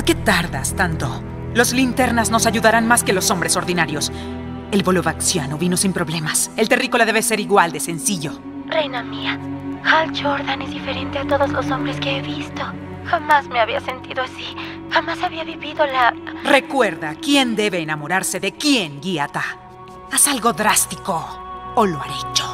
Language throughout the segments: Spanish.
¿Por qué tardas tanto? Los linternas nos ayudarán más que los hombres ordinarios. El Volovaxiano vino sin problemas. El terrícola debe ser igual de sencillo. Reina mía, Hal Jordan es diferente a todos los hombres que he visto. Jamás me había sentido así. Jamás había vivido la... Recuerda, ¿quién debe enamorarse de quién, Giata? Haz algo drástico, o lo haré yo.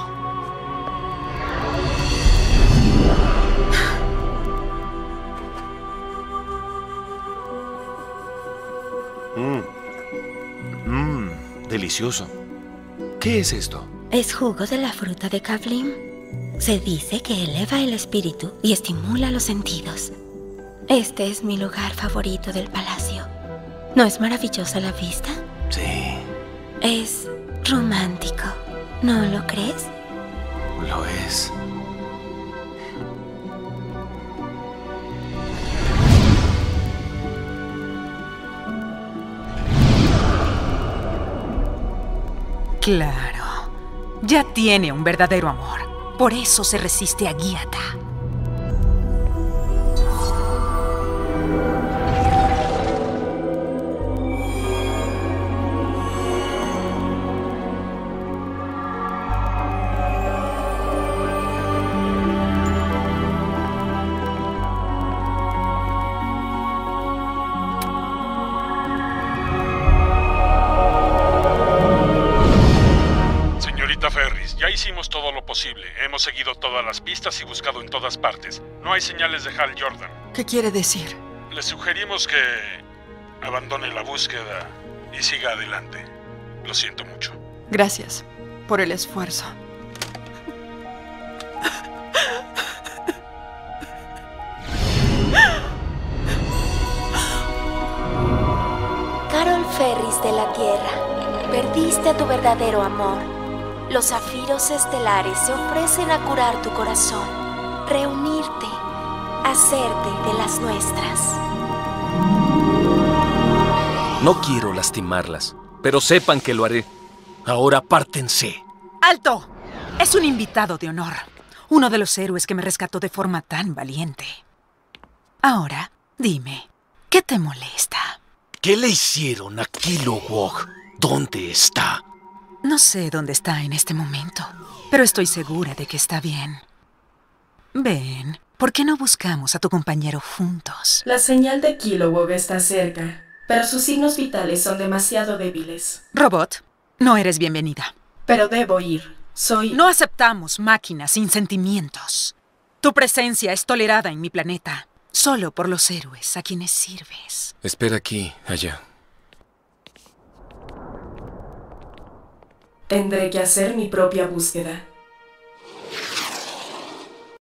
Delicioso. ¿Qué es esto? Es jugo de la fruta de Kavlim. Se dice que eleva el espíritu y estimula los sentidos. Este es mi lugar favorito del palacio. ¿No es maravillosa la vista? Sí. Es romántico, ¿no lo crees? Lo es. Claro. Ya tiene un verdadero amor. Por eso se resiste a Giata. Ferris, ya hicimos todo lo posible. Hemos seguido todas las pistas y buscado en todas partes. No hay señales de Hal Jordan. ¿Qué quiere decir? Le sugerimos que abandone la búsqueda y siga adelante. Lo siento mucho. Gracias por el esfuerzo. Carol Ferris de la Tierra, perdiste a tu verdadero amor. Los zafiros estelares se ofrecen a curar tu corazón, reunirte, hacerte de las nuestras. No quiero lastimarlas, pero sepan que lo haré. Ahora apártense. ¡Alto! Es un invitado de honor. Uno de los héroes que me rescató de forma tan valiente. Ahora, dime, ¿qué te molesta? ¿Qué le hicieron a Kilowog? ¿Dónde está? No sé dónde está en este momento, pero estoy segura de que está bien. Ven, ¿por qué no buscamos a tu compañero juntos? La señal de Kilowog está cerca, pero sus signos vitales son demasiado débiles. Robot, no eres bienvenida. Pero debo ir. No aceptamos máquinas sin sentimientos. Tu presencia es tolerada en mi planeta, solo por los héroes a quienes sirves. Espera aquí, allá. Tendré que hacer mi propia búsqueda.